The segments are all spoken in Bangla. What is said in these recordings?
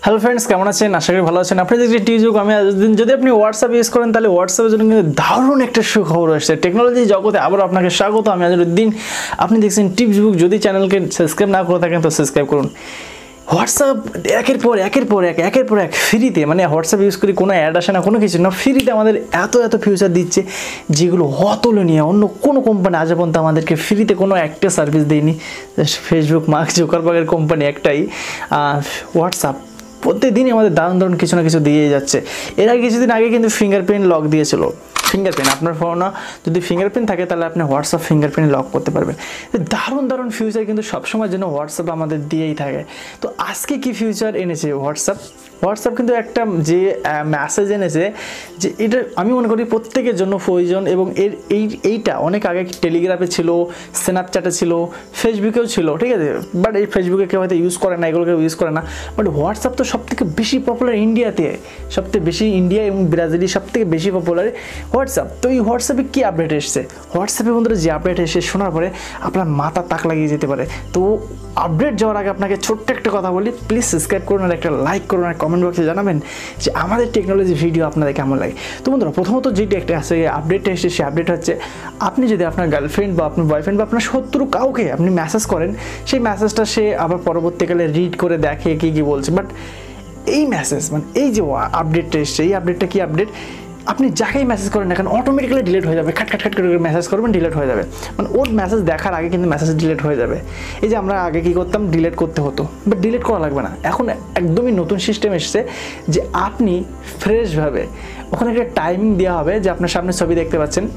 হ্যালো ফ্রেন্ডস, কেমন আছেন? আশা করি ভালো আছেন। আপনি দেখছেন টিউযুগ। আমি আজদিন যদি আপনি হোয়াটসঅ্যাপ ইউজ করেন তাহলে হোয়াটসঅ্যাপের জন্য কিন্তু দারুণ একটা সুখবর আসছে। টেকনোলজি জগতে আবার আপনাকে স্বাগত। আমি আজদিন, আপনি দেখছেন টিউযুগ। যদি চ্যানেলকে সাবস্ক্রাইব না করে থাকেন তো সাবস্ক্রাইব করুন। হোয়াটসঅ্যাপ একের পর এক ফ্রিতে, মানে হোয়াটসঅ্যাপ ইউজ করি, কোনো অ্যাড আসে না, কোনো কিছু না, ফ্রিতে আমাদের এত ফিউচার দিচ্ছে যেগুলো অতুলনীয়। অন্য কোনো কোম্পানি আজ পর্যন্ত আমাদেরকে ফ্রিতে কোনো একটা সার্ভিস দেয়নি। ফেসবুক, মার্ক জুকারবার্গের কোম্পানি একটাই, হোয়াটসঅ্যাপ প্রত্যেকদিনই আমাদের দারুণ কিছু না কিছু দিয়ে যাচ্ছে। এর আগে কিছুদিন আগে কিন্তু ফিঙ্গারপ্রিন্ট লক দিয়েছিল। ফিঙ্গারপ্রিন্ট, আপনার ফোনে যদি ফিঙ্গারপ্রিন্ট থাকে তাহলে আপনি হোয়াটসঅ্যাপ ফিঙ্গারপ্রিন্ট লক করতে পারবেন। দারুণ ফিউচার কিন্তু সবসময়ের জন্য হোয়াটসঅ্যাপ আমাদের দিয়েই থাকে। তো আজকে কি ফিউচার এনেছে হোয়াটসঅ্যাপ কিন্তু একটা যে মেসেজ এনেছে, যে এটা আমি মনে করি প্রত্যেকের জন্য প্রয়োজন। এবং এইটা অনেক আগে টেলিগ্রাফে ছিল, স্ন্যাপচ্যাটে ছিল, ফেসবুকেও ছিল, ঠিক আছে। বাট এই ফেসবুকে কেউ হয়তো ইউজ করে না, এগুলো কেউ ইউজ করে না। বাট হোয়াটসঅ্যাপ তো সবথেকে বেশি পপুলার ইন্ডিয়াতে, সবথেকে বেশি ইন্ডিয়া এবং ব্রাজিলে সবথেকে বেশি পপুলার হোয়াটসঅ্যাপ। তো এই হোয়াটসঅ্যাপে কী আপডেট এসছে, হোয়াটসঅ্যাপে বন্ধুরা যে আপডেট এসে শোনার পরে আপনার মাথা তাক লাগিয়ে যেতে পারে। তো আপডেট যাওয়ার আগে আপনাকে ছোট্ট একটা কথা বলি, প্লিজ সাবস্ক্রাইব করুন আর একটা লাইক করুন আর কমেন্ট বক্সে জানাবেন যে আমাদের টেকনোলজি ভিডিও আপনাদের কেমন লাগে। তো বন্ধুরা, প্রথমত যেটি একটা আছে আপডেটটা এসে, সে আপডেট হচ্ছে আপনি যদি আপনার গার্লফ্রেন্ড বা আপনার বয়ফ্রেন্ড বা আপনার শত্রু কাউকে আপনি মেসেজ করেন, সেই মেসেজটা সে আবার পরবর্তীকালে রিড করে দেখে কী বলছে। বাট এই মেসেজ, মানে এই যে আপডেটটা এসছে, এই আপডেটটা কি আপডেট, আপনি যাকেই মেসেজ করেন না কেন অটোমেটিক্যালি ডিলিট হয়ে যাবে। খাট করে মেসেজ করবেন, ডিলিট হয়ে যাবে। মানে ওর মেসেজ দেখার আগে কিন্তু মেসেজ ডিলিট হয়ে যাবে। এই যে আমরা আগে কী করতাম, ডিলিট করতে হতো, বাট ডিলিট করা লাগবে না। এখন একদমই নতুন সিস্টেম এসছে যে আপনি ফ্রেশভাবে, ওখানে একটা টাইমিং দেওয়া হবে যে আপনার সামনে ছবি দেখতে পাচ্ছেন,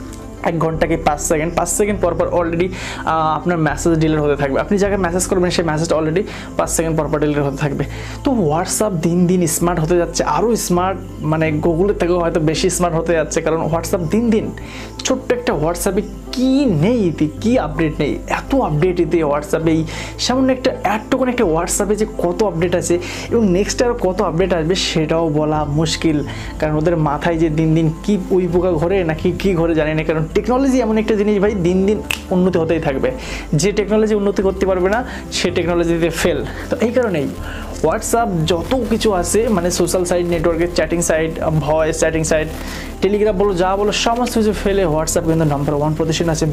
1 ঘন্টা কি 5 সেকেন্ড পর অলরেডি আপনার মেসেজ ডিলিট হতে থাকবে। আপনি যাকে মেসেজ করবেন সেই মেসেজটা অলরেডি 5 সেকেন্ড পর ডিলিট হতে থাকবে। তো হোয়াটসঅ্যাপ দিন স্মার্ট হতে যাচ্ছে, আরও স্মার্ট, মানে গুগলের থেকেও হয়তো বেশি স্মার্ট হতে যাচ্ছে। কারণ হোয়াটসঅ্যাপ দিন ছোট্ট একটা হোয়াটসঅ্যাপে কি নেই, কি আপডেট নেই, এত আপডেট এতে হোয়াটসঅ্যাপে। এই সামান্য এতটুকুন একটা হোয়াটসঅ্যাপে যে কত আপডেট আছে এবং নেক্সট আরও কত আপডেট আসবে সেটাও বলা মুশকিল। কারণ ওদের মাথায় যে দিন কি উই পোকা ঘরে নাকি কি ঘরে জানি না। কারণ টেকনোলজি এমন একটা জিনিস ভাই, দিন উন্নতি হতেই থাকবে। যে টেকনোলজি উন্নতি করতে পারবে না সে টেকনোলজিতে ফেল। তো এই কারণেই হোয়াটসঅ্যাপ যত কিছু আছে, মানে সোশ্যাল সাইট, নেটওয়ার্কের chatting site, voice chatting site, Telegram বলো, যা বলো, সমস্ত কিছু ফেলে হোয়াটসঅ্যাপ কিন্তু নাম্বার 1 পজিশন আছে।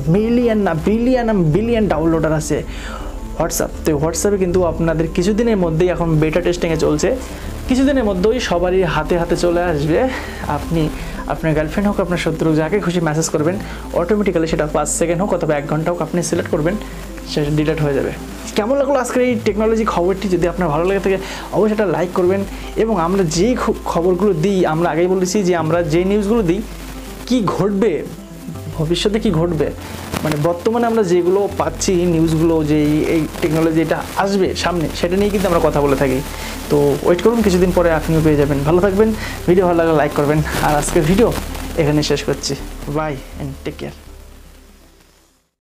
বিলিয়ন ডাউনলোডার আছে হোয়াটসঅ্যাপ। তো হোয়াটসঅ্যাপে কিন্তু আপনাদের কিছুদিনের মধ্যেই, এখন বেটা টেস্টিংয়ে চলছে, কিছুদিনের মধ্যেই সবারই হাতে চলে আসবে। আপনি আপনার গার্লফ্রেন্ড হোক, আপনার শত্রু, যাকে খুশি মেসেজ করবেন, অটোমেটিক্যালি সেটা 5 সেকেন্ড হোক অথবা 1 ঘন্টা হোক, আপনি সিলেক্ট করবেন, সেটা ডিলিট হয়ে যাবে। কেমন লাগলো আজকের এই টেকনোলজি খবরটি? যদি আপনার ভালো লাগে থাকে অবশ্যই এটা লাইক করবেন। এবং আমরা যেই খবরগুলো দিই, আমরা আগেই বলেছি যে আমরা যে নিউজগুলো দিই, কি ঘটবে ভবিষ্যতে, কি ঘটবে, মানে বর্তমানে আমরা যেগুলো পাচ্ছি নিউজগুলো, যে এই টেকনোলজি এটা আসবে সামনে, সেটা নিয়ে কিন্তু আমরা কথা বলে থাকি। তো ওয়েট করুন, কিছুদিন পরে আপনিও পেয়ে যাবেন। ভালো থাকবেন, ভিডিও ভালো লাগলে লাইক করবেন। আর আজকের ভিডিও এখানে শেষ করছি। Bye and take care.